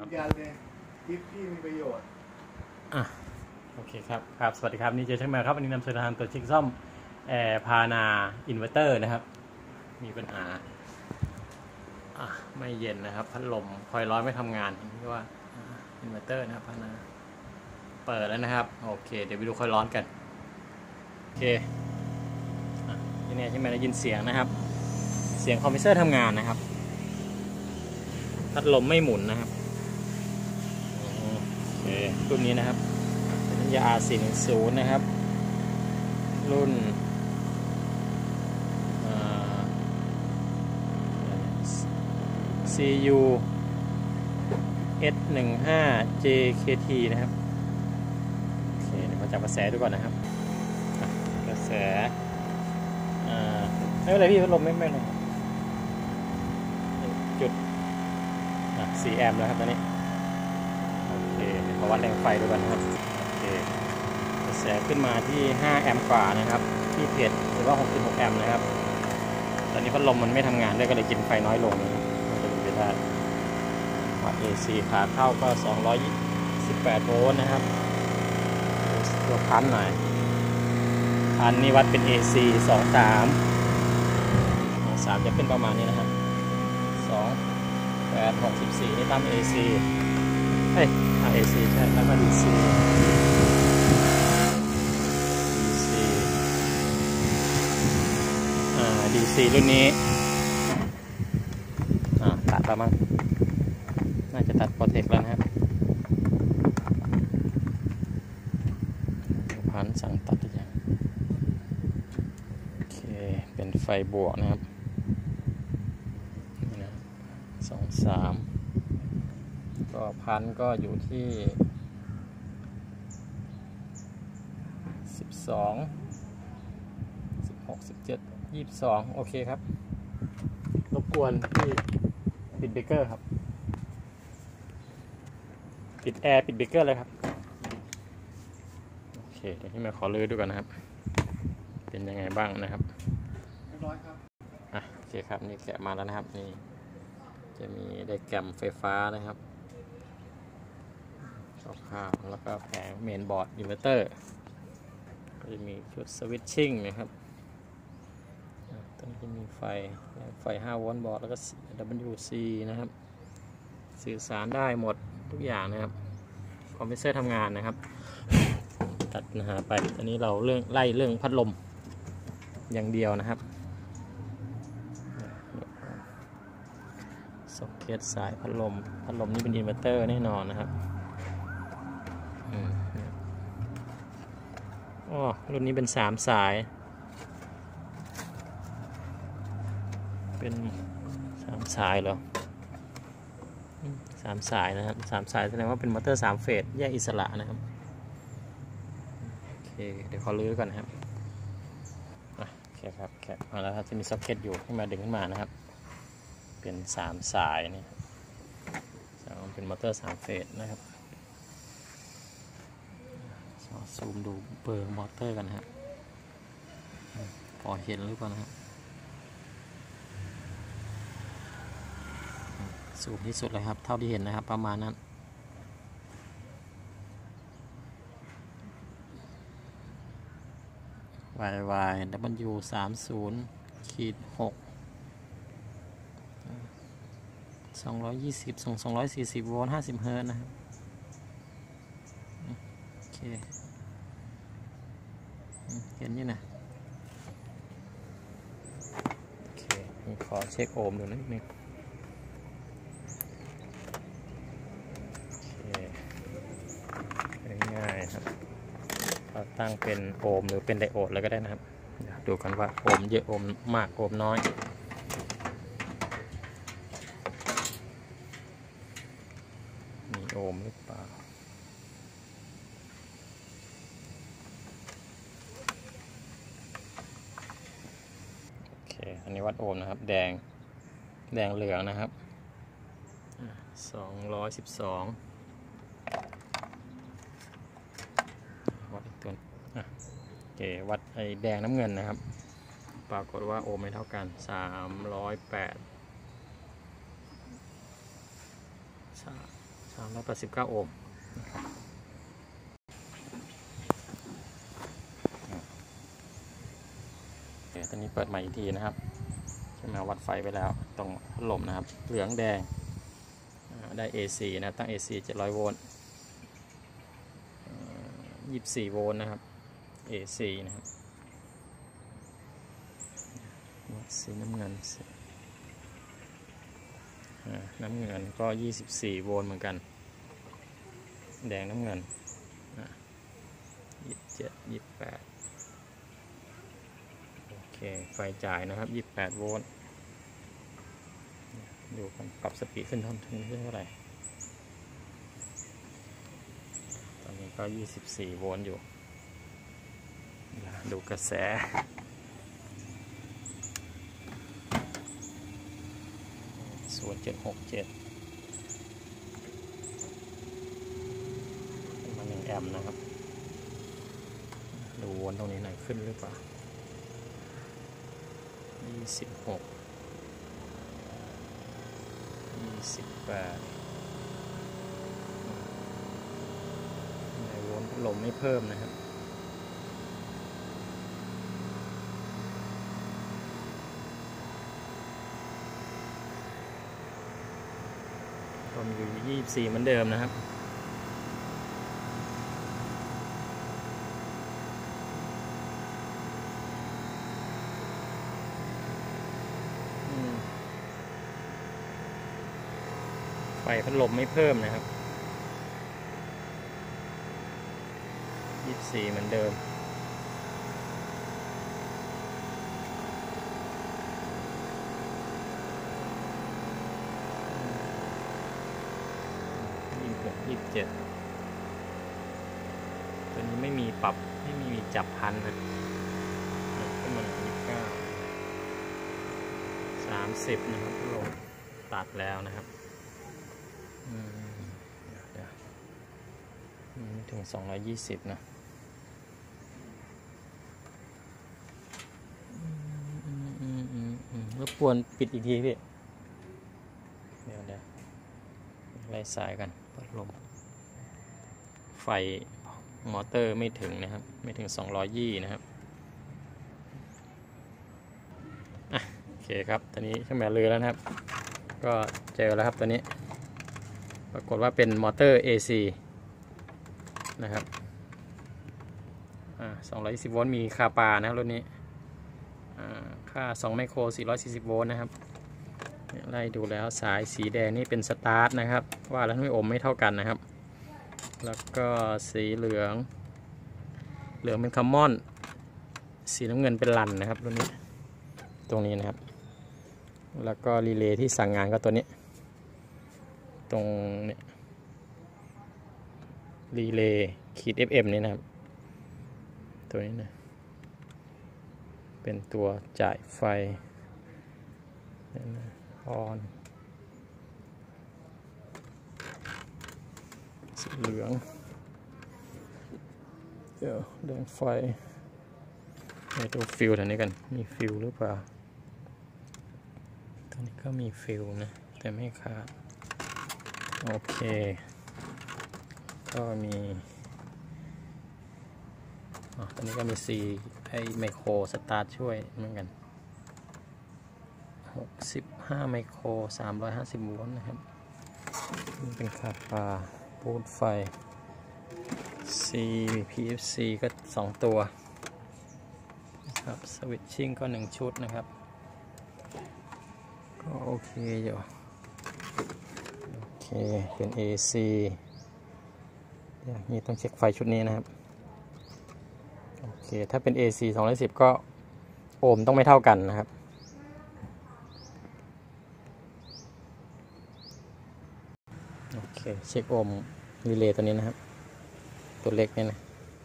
ยันเลยคลิปที่มีประโยชน์โอเคครับสวัสดีครับนี่เจช่างแมวครับวันนี้นำเสนอทางตัวเช็คซ่อมแอร์พานาอินเวอร์เตอร์นะครับมีปัญหาไม่เย็นนะครับพัดลมคอยร้อนไม่ทำงานนี่ว่าอินเวอร์เตอร์นะครับพานาเปิดแล้วนะครับโอเคเดี๋ยวไปดูคอยร้อนกันโอเคที่นี่ใช่ไหมได้ยินเสียงนะครับเสียงคอมเพรสเซอร์ทำงานนะครับพัดลมไม่หมุนนะครับโอเครุ่นนี้นะครับเป็นยา R410 นะครับรุ่นCU S15JKT นะครับโอเคเดี๋ยวมาจับกระแสดูก่อนนะครับกระแสไม่เป็นไรพี่พัดลมไม่เลยจุด4 แอมป์แล้วครับตอนนี้โอเคเดี๋ยวขอวัดแรงไฟดูก่อนนะครับโอเคกระแสขึ้นมาที่5 แอมป์กว่านะครับที่เพจหรือว่า66 แอมป์นะครับตอนนี้พัดลมมันไม่ทำงานด้วยก็เลยกินไฟน้อยลงนะครับมันจะเป็นไปได้วัด AC ขาเข้าก็228 โวลต์นะครับตัวพันหน่อยพันนี้วัดเป็น AC 23จะขึ้นประมาณนี้นะครับ2864นี่ตาม AC AC ใช่แล้วก็ DC DC รุ่นนี้ตัดแล้วมั้งน่าจะตัดโปรเทคแล้วนะครับพันสั่งตัดอีกอย่างโอเคเป็นไฟบวกนะครับนี่นะ23ก็พันก็อยู่ที่12 16 17 22โอเคครับรบกวนที่ปิดเบรกเกอร์ครับปิดแอร์ปิดเบรกเกอร์เลยครับโอเคเดี๋ยวที่มาขอลื้อดูกันนะครับเป็นยังไงบ้างนะครับเรียบร้อยครับโอเคครับนี่แกะมาแล้วนะครับนี่จะมีไดแกรมไฟฟ้านะครับข้าวแล้วก็แผงเมนบอร์ดอินเวอร์เตอร์ก็จะมีชุดสวิตชิ่งนะครับตอนนี้จะมีไฟ5 โวลต์บอร์ดแล้วก็ WC นะครับสื่อสารได้หมดทุกอย่างนะครับคอมเพรสเซอร์ทำงานนะครับตัดหาไปตอนนี้เราไล่เรื่องพัดลมอย่างเดียวนะครับซ็อกเก็ตสายพัดลมนี่เป็นอินเวอร์เตอร์แน่นอนนะครับรุ่นนี้เป็น3 สายเป็น3 สายเหรอ3 สายนะครับ3 สายแสดงว่าเป็นมอเตอร์3 เฟสแยกอิสระนะครับโอเคเดี๋ยวขอลื้อก่อนนะครับโอเคครับแกะมาแล้วครับจะมีซ็อกเก็ตอยู่ขึ้นมาดึงขึ้นมานะครับเป็น3 สายนี่เป็นมอเตอร์3 เฟสนะครับซูมดูเบอร์มอเตอร์กันนะครับพอเห็นหรือเปล่านะครับซูมที่สุดเลยครับเท่าที่เห็นนะครับประมาณนั้นYW30/6 220ส่ง240 โวลต์50 เฮิร์ตซ์นะครับโอเคเห็นอยู่นะโอเคขอเช็คโอห์มดูนิดนึงง่ายครับเราตั้งเป็นโอห์มหรือเป็นไดโอดเลยก็ได้นะครับดูกันว่าโอห์มเยอะโอห์มมากโอห์มน้อยมีโอห์มหรือเปล่าโอเคอันนี้วัดโอห์มนะครับแดงเหลืองนะครับ212วัดอีกตัวโอเควัดไอแดงน้ำเงินนะครับปรากฏว่าโอห์มไม่เท่ากัน308 389 โอห์มนะครับตอนนี้เปิดใหม่อีกทีนะครับใช่ไหมวัดไฟไปแล้วตรงพัดลมนะครับเหลืองแดงได้ AC นะตั้ง AC 700 โวลต์24 โวลต์นะครับ AC นะครับสีน้ำเงินก็ 24 โวลต์เหมือนกันแดงน้ำเงิน27 28โอเคไฟจ่ายนะครับ28 โวลต์ดูกันปรับสปีดขึ้นเท่าไหร่ตอนนี้ก็ 24 โวลต์อยู่ดูกระแส0.767มา1 แอมป์นะครับดูวนตรงนี้หน่อยขึ้นหรือเปล่า26 28ในวนพัดลมไม่เพิ่มนะครับลมอยู่24เหมือนเดิมนะครับไฟพัดลมไม่เพิ่มนะครับ24เหมือนเดิม27ตัวนี้ไม่มีปรับไม่มีจับพันนะขึ้นมา29 30นะครับลงตัดแล้วนะครับเดี๋ยวถึง220นะรบกวนปิดอีกทีพี่เดี๋ยวไล่สายกันพัดลมไฟมอเตอร์ไม่ถึงนะครับไม่ถึง220นะครับโอเคครับตอนนี้เครื่องแบบเรือแล้วนะครับก็เจอแล้วครับตัวนี้ปรากฏว่าเป็นมอเตอร์ AC นะครับ220 โวลต์มีคาปานะครับรุ่นนี้ค่า2 ไมโคร 440 โวลต์นะครับไล่ดูแล้วสายสีแดงนี่เป็นสตาร์ทนะครับว่าแล้วไม่อมไม่เท่ากันนะครับแล้วก็สีเหลืองเป็นคอมมอนสีน้ำเงินเป็นลันนะครับรุ่นนี้ตรงนี้นะครับแล้วก็รีเลย์ที่สั่งงานก็ตัวนี้ตรงนี้รีเลย์ขีด FM นี่นะครับตัวนี้นะเป็นตัวจ่ายไฟออนสีเหลืองเดี๋ยวแดงไฟในตัวฟิลตัวนี้กันมีฟิลหรือเปล่าตัวนี้ก็มีฟิลนะแต่ไม่ขาดโอเคก็มีตอนนี้ก็มีไอไมโครสตาร์ทช่วยเหมือนกัน65 ไมโคร 350 โวลต์นะครับนี่เป็นคาปาปูดไฟ PFC ก็2 ตัวนะครับสวิตชิ่งก็1 ชุดนะครับก็โอเคอยู่โอเคเป็น AC อย่างนี้ต้องเช็คไฟชุดนี้นะครับโอเคถ้าเป็น AC 210ก็โอห์มต้องไม่เท่ากันนะครับโอเคเช็คโอห์มรีเลย์ตัวนี้นะครับตัวเล็กนี่นะ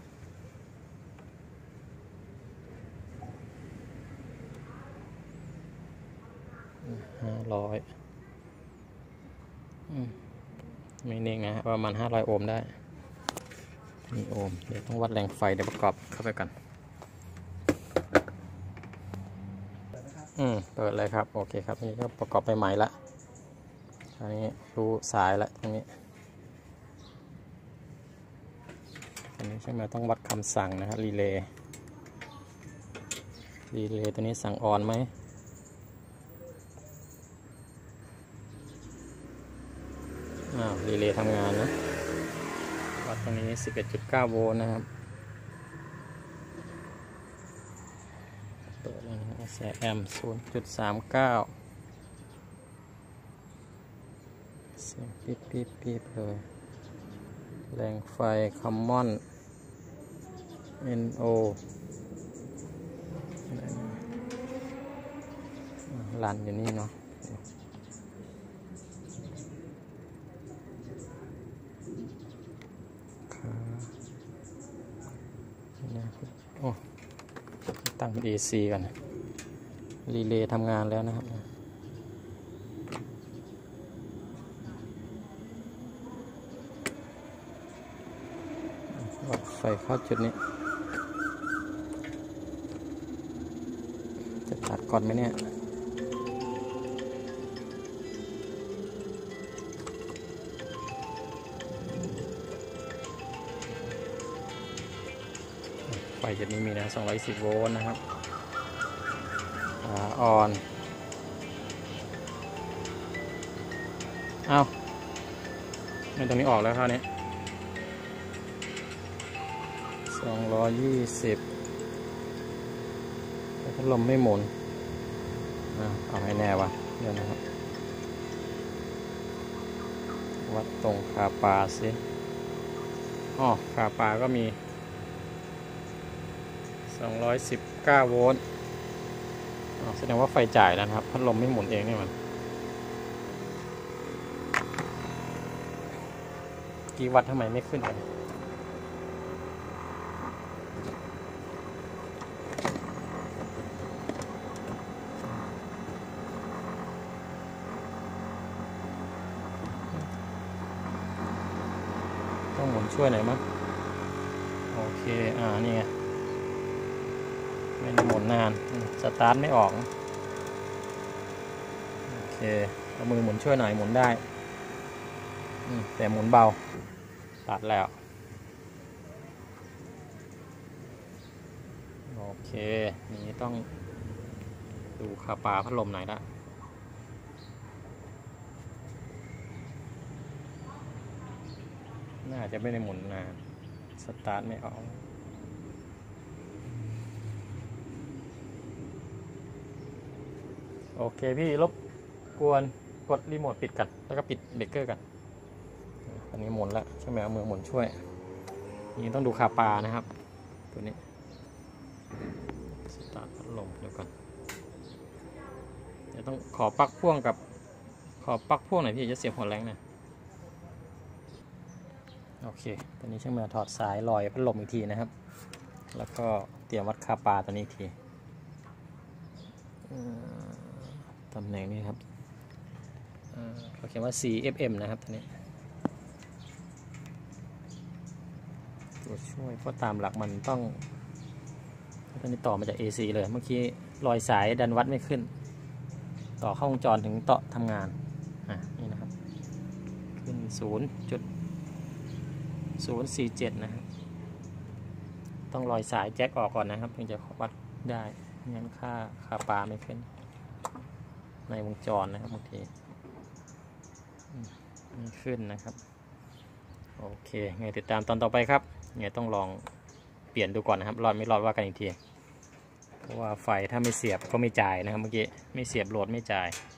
500ไม่เน่งนะประมาณ500 โอห์มได้มีโอห์มเดี๋ยวต้องวัดแรงไฟเดี๋ยวประกอบเข้าไปกันเปิดเลยครับโอเคครับนี่ก็ประกอบไปใหม่ละอันนี้รู้สายละตรงนี้อันนี้ใช่ไหมต้องวัดคำสั่งนะครับรีเลย์ตัวนี้สั่งออนไหมรีเลย์ทำงานนะวัดตรงนี้ 11.9 โวลต์นะครับเปิดแล้วนะแสแอม 0.39 เสียงปี๊บเลยแรงไฟคอมมอน NO ลันอยู่นี่เนาะโอ้ตั้งเป็น AC กันรีเลย์ทำงานแล้วนะครับวัดไฟเข้าจุดนี้จะตัดก่อนไหมเนี่ยไฟจุดนี้มีนะ210 โวลต์นะครับออนในตรงนี้ออกแล้วครับเนี่ย220แต่พัดลมไม่หมุนเอาให้แน่วะเดี๋ยวนะครับวัดตรงคาปาสิคาปาก็มี219 โวลต์แสดงว่าไฟจ่ายนะครับพัดลมไม่หมุนเองนี่มันกี่วัตต์ทำไมไม่ขึ้นเลยต้องหมุนช่วยหน่อยมั้งโอเคนี่ไงไม่ได้หมุนนานสตาร์ทไม่ออกโอเคเอามือหมุนช่วยหน่อยหมุนได้แต่หมุนเบาตัดแล้วโอเคนี้ต้องดูคาปาพัดลมไหนละน่าจะไม่ได้หมุนนานสตาร์ทไม่ออกโอเคพี่รบกวนกดรีโมทปิดกันแล้วก็ปิดเบรกเกอร์กันอันนี้หมุนแล้วใช่ไหมเอามือหมุนช่วยนี่ต้องดูคาปานะครับตัวนี้สตาร์ทพัดลมเดี๋ยวก่อนเดี๋ยวต้องขอปลั๊กพ่วงกับหน่อยพี่จะเสียบหัวแรงนะโอเคตอนนี้ช่างมือถอดสายลอยพัดลมอีกทีนะครับแล้วก็เตรียมวัดคาปาตัวนี้อีกทีตำแหน่งนี้ครับเขาเขียนว่า CFM นะครับตัวนี้ตัวช่วยเพราะตามหลักมันต้องตอนนี้ต่อมาจาก AC เลยเมื่อกี้รอยสายดันวัดไม่ขึ้นต่อเข้าวงจรถึงต่อทำงานนี่นะครับขึ้น 0.047 นะครับต้องรอยสายแจ็คออกก่อนนะครับถึงจะวัดได้งั้นค่าคาปาไม่ขึ้นในวงจรนะครับบางทีไม่ขึ้นนะครับโอเคไงติดตามตอนต่อไปครับไงต้องลองเปลี่ยนดูก่อนนะครับรอดไม่รอดว่ากันอีกทีเพราะว่าไฟถ้าไม่เสียบก็ไม่จ่ายนะครับเมื่อกี้ไม่เสียบโหลดไม่จ่าย